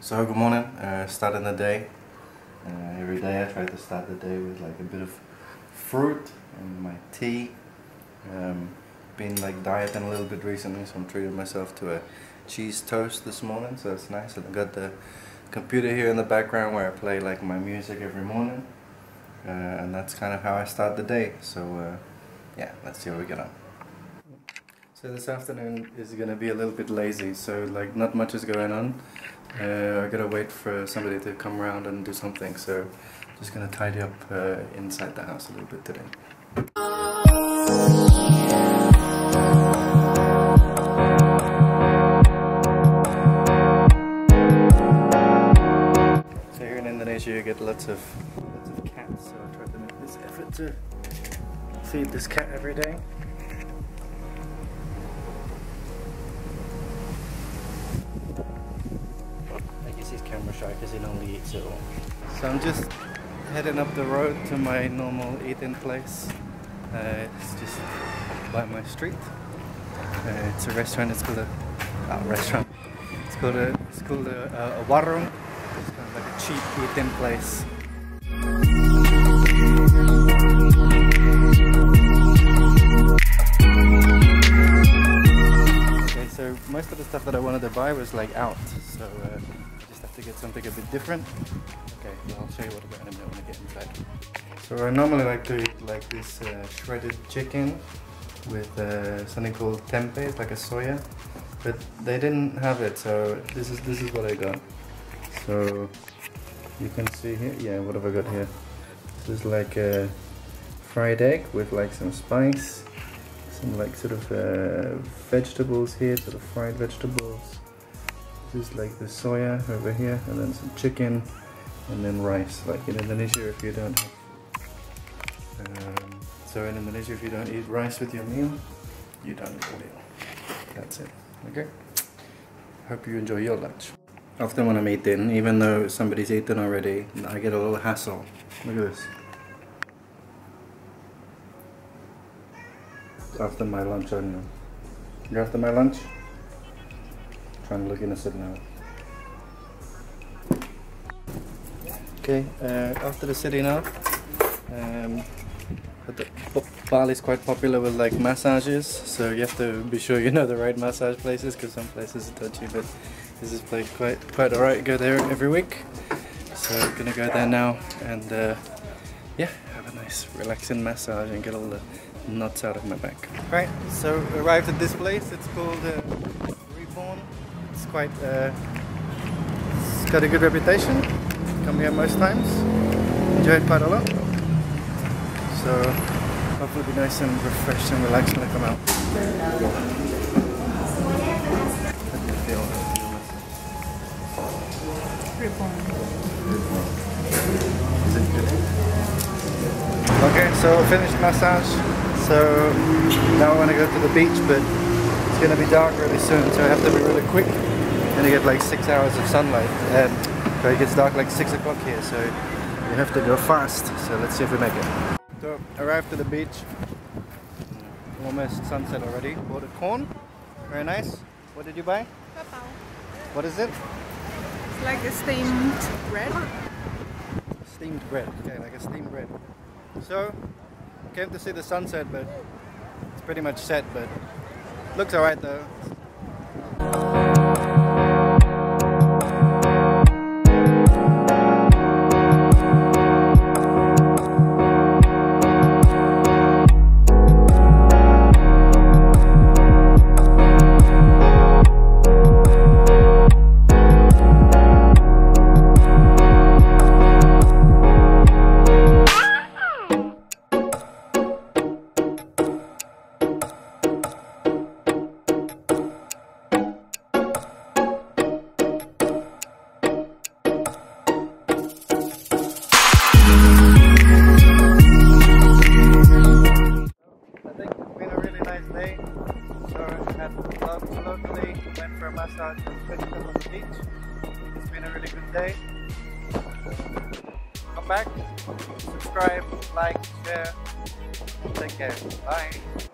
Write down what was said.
So good morning, starting the day. Every day I try to start the day with like a bit of fruit and my tea. Been like dieting a little bit recently, so I'm treating myself to a cheese toast this morning, so it's nice. And I got the computer here in the background where I play like my music every morning, and that's kind of how I start the day. So yeah, let's see how we get on. So this afternoon is gonna be a little bit lazy, so like not much is going on. I gotta wait for somebody to come around and do something, so just gonna tidy up inside the house a little bit today. So here in Indonesia you get lots of cats, so I try to make this effort to feed this cat every day. He's camera shy because he normally eats it all. So I'm just heading up the road to my normal eating place. It's just by my street. It's a restaurant. It's called a restaurant. It's called a warung. It's kind of like a cheap eating place. Okay, so most of the stuff that I wanted to buy was like out. So. To get something a bit different. Okay, well, I'll show you what I got in a minute when I get inside. So I normally like to eat like this shredded chicken with something called tempeh, it's like a soya, but they didn't have it, so this is what I got. So you can see here, yeah, what have I got here? This is like a fried egg with like some spice, some like sort of vegetables here, sort of fried vegetables. This is like the soya over here, and then some chicken, and then rice. Like in Indonesia, if you don't so in Indonesia, if you don't eat rice with your meal, you don't eat a meal. That's it. Okay. Hope you enjoy your lunch. Often when I'm eating, even though somebody's eaten already, I get a little hassle. Look at this. After my lunch, on you. You're after my lunch? Trying to look innocent now. Okay, after the city now. Bali is quite popular with like massages, so you have to be sure you know the right massage places, because some places are dodgy, but this is place quite alright. Go there every week, so I'm gonna go there now and yeah, have a nice relaxing massage and get all the knots out of my back. Right, so arrived at this place. It's called It's quite, it's got a good reputation. Come here most times. Enjoy it quite a lot. So hopefully be nice and refreshed and relaxed when I come out. How do you feel? Is it good? Okay, so finished massage. So now I want to go to the beach, but it's going to be dark really soon, so I have to be really quick. And you get like 6 hours of sunlight, so it gets dark like 6 o'clock here, so you have to go fast. So let's see if we make it. So arrived at the beach, almost sunset already. Bought a corn, very nice. What did you buy? Papao. What is it? It's like a steamed bread. Steamed bread, okay, like a steamed bread. So came to see the sunset, but it's pretty much set, but looks alright though. Day. So I had locally, went for a massage and finished up on the beach. It's been a really good day. Come back, subscribe, like, share. Take care. Bye.